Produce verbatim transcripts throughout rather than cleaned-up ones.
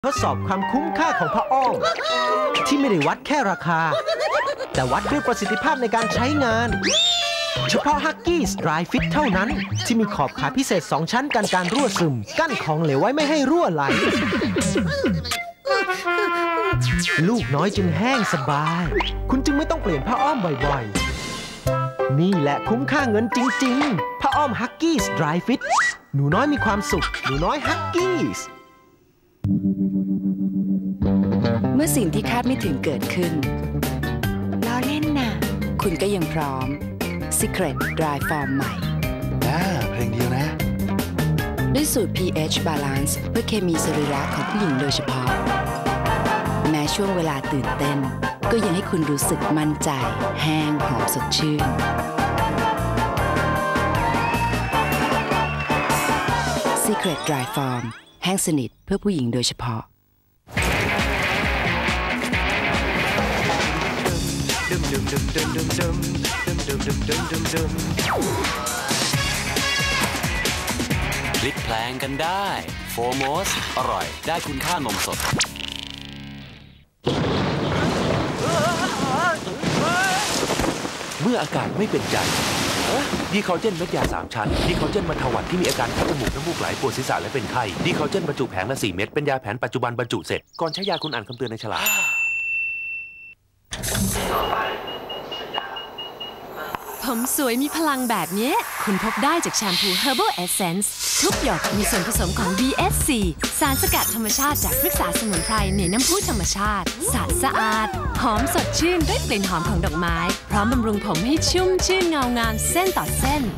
ทดสอบความคุ้มค่าของผ้าอ้อมที่ไม่ได้วัดแค่ราคาแต่วัดด้วยประสิทธิภาพในการใช้งานเฉพาะ Huggies Dry Fit เท่านั้นที่มีขอบขาพิเศษสองชั้นกันการรั่วซึมกั้นของเหลวไว้ไม่ให้รั่วไหลลูกน้อยจึงแห้งสบายคุณจึงไม่ต้องเปลี่ยนผ้าอ้อมบ่อยๆนี่แหละคุ้มค่าเงินจริงๆผ้าอ้อม Huggies Dry Fit หนูน้อยมีความสุขหนูน้อย Huggies เมื่อสิ่งที่คาดไม่ถึงเกิดขึ้นล้อเล่นน่ะคุณก็ยังพร้อม Secret Dry Form ใหม่น่าเพลงเดียวนะด้วยสูตร pH Balance เพื่อเคมีสรีระของผู้หญิงโดยเฉพาะแม้ช่วงเวลาตื่นเต้นก็ยังให้คุณรู้สึกมั่นใจแห้งหอมสดชื่น Secret Dry Form แห้งสนิทเพื่อผู้หญิงโดยเฉพาะพลิกแพลงกันได้โฟร์โมสอร่อยได้คุณค่านมสดเมื่ออาการไม่เป็นใจดีคอลเจนเม็ดยาสามชั้นดีคอลเจนบรรเทาหวัดที่มีอาการคัดจมูกน้ำมูกไหลปวดศีรษะและเป็นไข้ดีคอลเจนบรรจุแผงละสี่เม็ดเป็นยาแผนปัจจุบันบรรจุเสร็จก่อนใช้ยาคุณอ่านคำเตือนในฉลากผมสวยมีพลังแบบนี้คุณพบได้จากแชมพู Herbal Essence ทุกหยดมีส่วนผสมของ บี เอส ซี สารสกัดธรรมชาติจากพฤกษาสมุนไพรในน้ำพุธรรมชาติสะสะอาดหอมสดชื่นด้วยกลิ่นหอมของดอกไม้พร้อมบำรุงผมให้ชุ่มชื่นเงางามเส้นต่อเส้น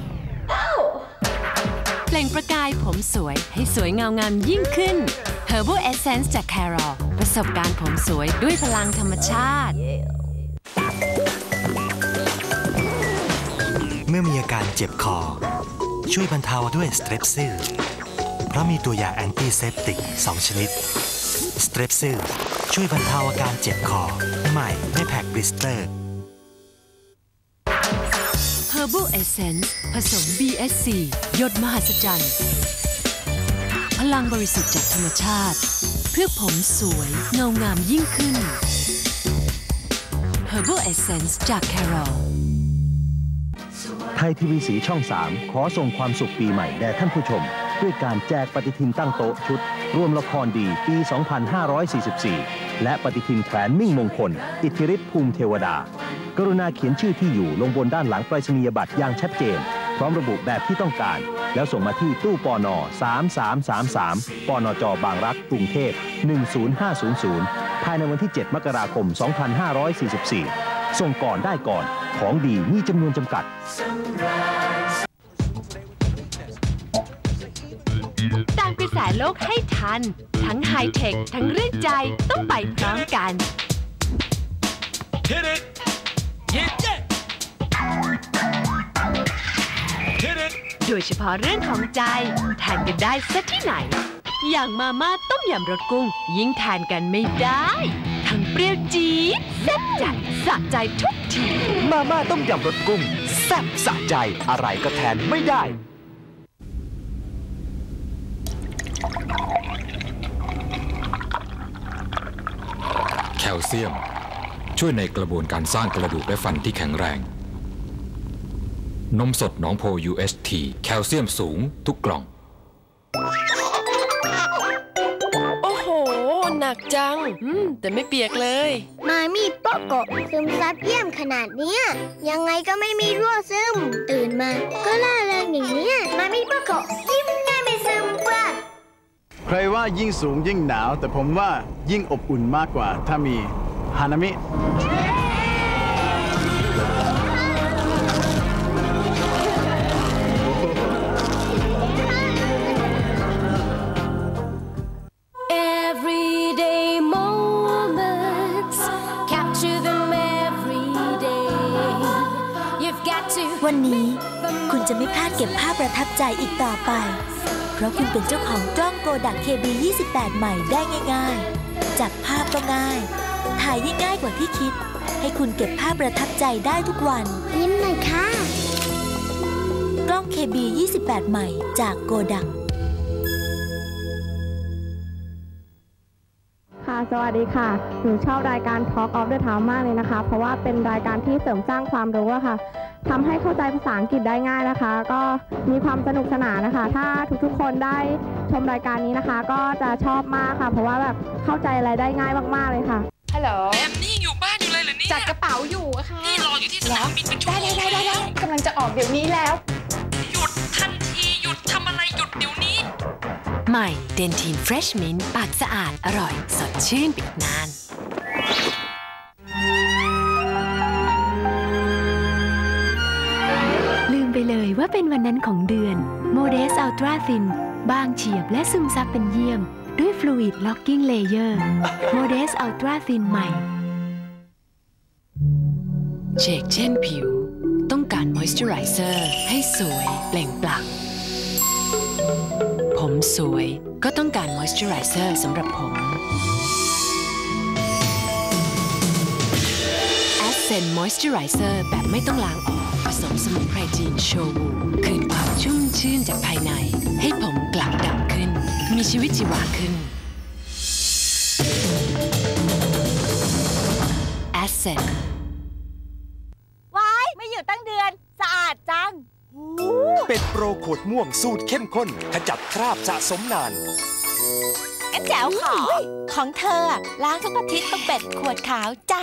เปล่งประกายผมสวยให้สวยเงางามยิ่งขึ้น Herbal Essence จาก Carol ประสบการณ์ผมสวยด้วยพลังธรรมชาติเมื่อมีอาการเจ็บคอช่วยบรรเทาด้วยสเตรปซิลเพราะมีตัวยาแอนตี้เซปติกสองชนิดสเตรปซิลช่วยบรรเทาอาการเจ็บคอใหม่ไม่แพ็กบลิสเตอร์ Herbal Essence ผสม บี เอส ซี หยดมหัศจรรย์พลังบริสุทธิ์จากธรรมชาติเพื่อผมสวยเงางามยิ่งขึ้น Herbal Essence จาก Carol ไทยทีวีสีช่องสามขอส่งความสุขปีใหม่แด่ท่านผู้ชมด้วยการแจกปฏิทินตั้งโต๊ะชุดรวมละครดีปี สองพันห้าร้อยสี่สิบสี่ และปฏิทินแขวนมิ่งมงคลอิทธิฤทธิ์ภูมิเทวดากรุณาเขียนชื่อที่อยู่ลงบนด้านหลังไปรษณียบัตรอย่างชัดเจนพร้อมระบุแบบที่ต้องการแล้วส่งมาที่ตู้ปน สามสามสามสาม ปนจ.บางรักกรุงเทพหนึ่งศูนย์ห้าศูนย์ศูนย์ภายในวันที่เจ็ดมกราคมสองพันห้าร้อยสี่สิบสี่ส่งก่อนได้ก่อนของดีมีจำนวนจำกัดตามกระแสโลกให้ทันทั้งไฮเทคทั้งเรื่องใจต้องไปพร้อมกัน Hit it. Hit it. Hit it. โดยเฉพาะเรื่องของใจทานกันได้ซะที่ไหนอย่างมาม่าต้มยำรสกุ้งยิ่งทานกันไม่ได้ทั้งเปรี้ยวจี๊ดแซ่บจัดสะใจทุกทีมาม่าต้มยำรสกุ้งแซ่บสะใจอะไรก็แทนไม่ได้แคลเซียมช่วยในกระบวนการสร้างกระดูกและฟันที่แข็งแรงนมสดหนองโพ ยู เอช ที แคลเซียมสูงทุกกล่องโอ้โหหนักจังอืมแต่ไม่เปียกเลยมามีโปโกะซึมซับเยี่ยมขนาดเนี้ยยังไงก็ไม่มีรั่วซึมตื่นมาก็ล่าเริงอย่างเนี้ยมามีโปโกะยิ้มง่ายไม่ซึมกว่าใครว่ายิ่งสูงยิ่งหนาวแต่ผมว่ายิ่งอบอุ่นมากกว่าถ้ามีฮานามิวันนี้คุณจะไม่พลาดเก็บภาพประทับใจอีกต่อไปเพราะคุณเป็นเจ้าของกล้องโกดัก เค บี ยี่สิบแปด ใหม่ได้ง่ายๆจับภาพก็ง่ายถ่ายง่ายกว่าที่คิดให้คุณเก็บภาพประทับใจได้ทุกวันยิ้มหน่อยค่ะกล้อง เค บี ยี่สิบแปด ใหม่จากโกดักสวัสดีค่ะหนูชอบรายการ Talk of the Town มากเลยนะคะเพราะว่าเป็นรายการที่เสริมสร้างความรู้อะค่ะทำให้เข้าใจภาษาอังกฤษได้ง่ายนะคะก็มีความสนุกสนานนะคะถ้าทุกๆคนได้ชมรายการนี้นะคะก็จะชอบมากค่ะเพราะว่าแบบเข้าใจอะไรได้ง่ายมากๆเลยค่ะฮัลโหลแอมนี่อยู่บ้านอยู่เลยเหรอเนี่ยจัดกระเป๋าอยู่อะค่ะนี่รออยู่ที่สนามบินเป็นชั่วโมงได้ได้ได้ได้กำลังจะออกเดี๋ยวนี้แล้วหยุดทันทีหยุดทำอะไรหยุดเดี๋ยวนี้ใหม่เดนทีนเฟรชมินต์ปากสะอาดอร่อยสดชื่นไปอีกนานลืมไปเลยว่าเป็นวันนั้นของเดือนโมเดสอัลตราฟินบางเฉียบและซึมซับเป็นเยี่ยมด้วยฟลูอิดล็อกกิ้งเลเยอร์โมเดสอัลตราฟินใหม่เชคเช่นผิวต้องการมอยส์เจอไรเซอร์ให้สวยเปล่งปลั่งผมสวยก็ต้องการมอยส์เจอไรเซอร์สำหรับผมแอสเซนต์มอยส์เจอไรเซอร์แบบไม่ต้องล้างออกผสมสมุนไพรจีนโชวูคืนความชุ่มชื่นจากภายในให้ผมกลับดำขึ้นมีชีวิตชีวาขึ้นแอสเซนต์ว้ายไม่อยู่ตั้งเดือนสะอาดจังเป็ดโปรขวดม่วงสูตรเข้มข้นขจัดคราบสะสมนานงั้นแจ๋วขอของเธอล้างทุกอาทิตย์ต้องเป็ดขวดขาวจ้า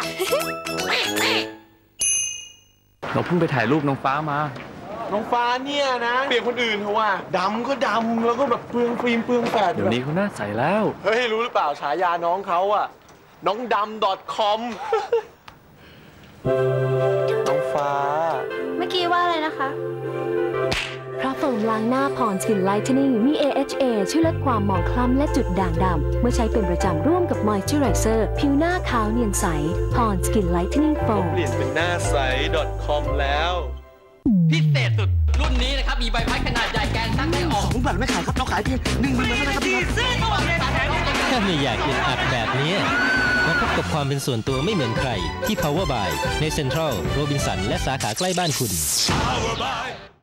เราเพิ่งไปถ่ายรูปน้องฟ้ามาน้องฟ้าเนี่ยนะเปลี่ยนคนอื่นเขาว่าดำก็ดำแล้วก็แบบเปลืองฟิล์มเปลืองแฟดเดี๋ยวนี้เขาหน้าใสแล้วเฮ้ยรู้หรือเปล่าฉายาน้องเขาอะน้องดำ .com น้องฟ้าเมื่อกี้ว่าอะไรนะคะเพราะโฟมล้างหน้าพอนสกินไลท์เทนนิ่งมี เอ เอช เอ ช่วยลดความหมองคล้ำและจุดด่างดำเมื่อใช้เป็นประจำร่วมกับมอยส์เจอไรเซอร์ผิวหน้าขาวเนียนใสพอนสกินไลท์เทนนิ่งโฟมเปลี่ยนเป็นหน้าใส .com แล้วพิเศษสุดรุ่นนี้นะครับมีใบพัดขนาดใหญ่แกนซักได้ออกผมแบบไม่ขายครับเราขายเพียงหนึ่งหมื่นบาทเท่านั้นครับพี่ถ้าไม่อยากกินอัดแบบนี้มาพบกับความเป็นส่วนตัวไม่เหมือนใครที่ Power by ใน Central Robinson และสาขาใกล้บ้านคุณ Power by